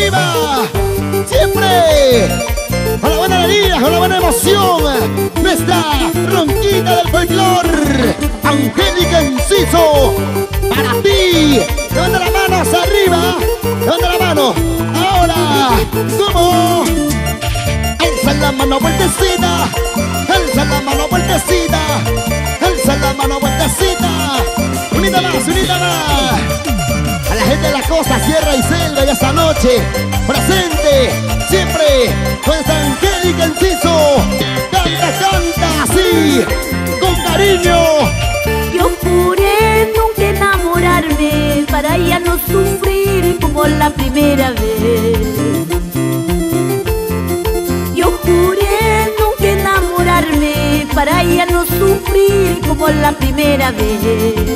arriba. Siempre con la buena alegría, con la buena emoción. Nuestra ronquita del folclor, Angélica Enciso, para ti. Levanta las manos arriba, levanta la mano. Ahora, ¿cómo? Alza la mano, vueltecita. Alza la mano, vueltecita. Alza la mano, vueltecita. Unita más, unita más. A la gente de la costa, sierra y selva, y esta noche presente siempre con esta Angélica Enciso. Canta, canta así, con cariño. Yo juré nunca enamorarme para ya no sufrir como la primera vez. Yo juré nunca enamorarme para ya no sufrir como la primera vez.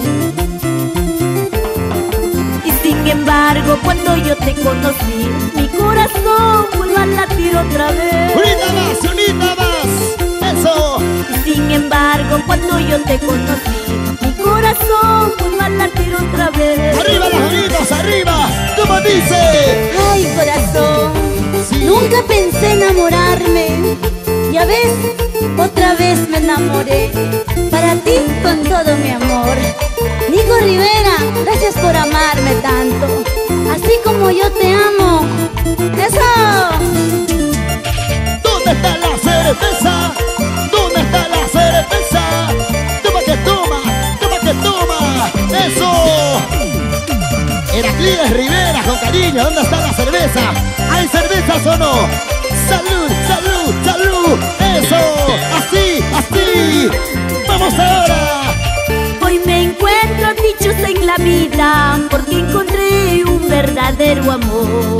Sin embargo, cuando yo te conocí, mi corazón volvió a latir otra vez. Unita más, eso. Sin embargo, cuando yo te conocí, mi corazón volvió a latir otra vez. Arriba los manitos, arriba. ¿Cómo dice? Ay, corazón, Sí. nunca pensé enamorarme. Ya ves, otra vez me enamoré. Para ti con todo mi amor. Nico Rivera, gracias por amarme tanto, así como yo te amo. ¡Eso! ¿Dónde está la cerveza? ¿Dónde está la cerveza? Toma que toma, toma que toma. Eso. Heraclides Rivera, con cariño, ¿dónde está la cerveza? ¿Hay cervezas o no? ¡Salud, salud, salud! ¡Eso! ¡Así, así! ¡Vamos ahora! Hoy me encuentro dichos en la vida porque encontré un verdadero amor.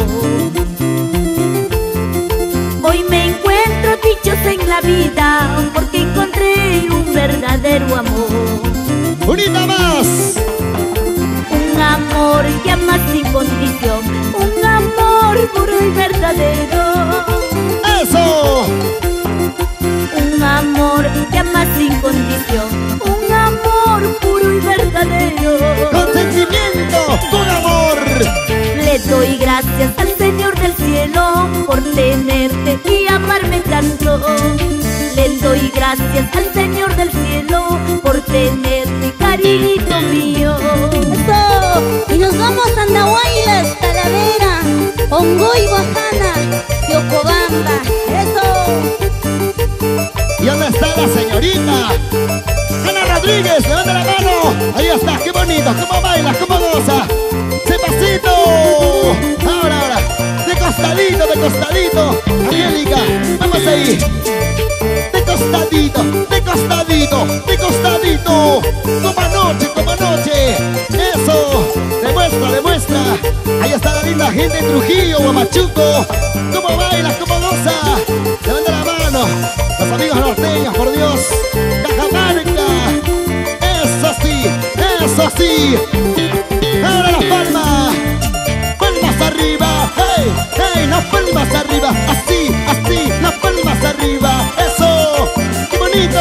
Hoy me encuentro dichos en la vida porque encontré un verdadero amor. ¡Unita más! Un amor que ama sin condición, un amor puro y verdadero. ¡Eso! Un amor que ama sin condición, un amor puro y verdadero. ¡Con sentimiento, con amor! Le doy gracias al Señor del cielo por tenerte y amarme tanto. Le doy gracias al Señor del cielo por tenerte, cariñito mío. ¡Eso! Y nos vamos a Andahuaylas, Talavera, Ongoy, Guajana, Yocobamba. ¡Eso! ¿Y dónde está la señorita? Ana Rodríguez, levanta la mano. Ahí está, qué bonito, cómo baila, cómo goza. ¡Se pasito! Ahora, ahora, de costadito, Angélica, vamos ahí. De costadito, de costadito, de costadito. Como anoche, eso. Demuestra, demuestra. Ahí está la linda gente en Trujillo, Huamachuco. Cómo baila, cómo goza. Levanta la mano. Los amigos norteños, por Dios. Cajamarca. Eso sí, eso sí. Ahora las palmas. Palmas arriba. Hey, hey, las palmas arriba. Así, así, las palmas arriba. Eso. Qué bonito.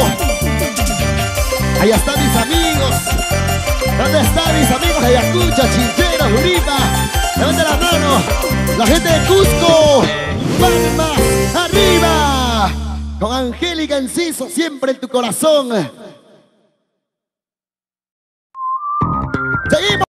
Ahí están mis amigos. ¿Dónde están mis amigos de Ayacucho, Chincheros, Lurima? Levanta la mano. La gente de Cusco. Palmas arriba. Con Angélica Enciso siempre en tu corazón. Seguimos.